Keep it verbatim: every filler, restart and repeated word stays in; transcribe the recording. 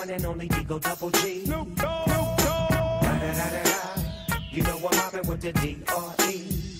one and only Digo Double G. Snoop Dogg. Da, da, da, da, da. You know I'm mobbing with the D R E.